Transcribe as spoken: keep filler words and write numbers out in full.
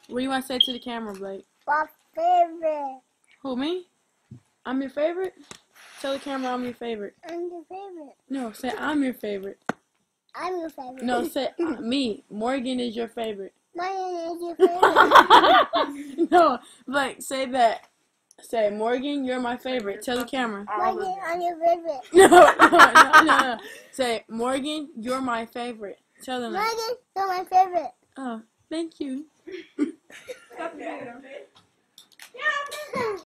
What do you want to say to the camera, Blake? My favorite. Who, me? I'm your favorite? Tell the camera I'm your favorite. I'm your favorite. No, say I'm your favorite. I'm your favorite. No, say uh, me. Morgan is your favorite. Morgan is your favorite. No, Blake, say that. Say, Morgan, you're my favorite. Tell the camera. Morgan, I'm your favorite. No, no, no, no, no. Say, Morgan, you're my favorite. Tell them. Morgan, you're my favorite. Oh, thank you.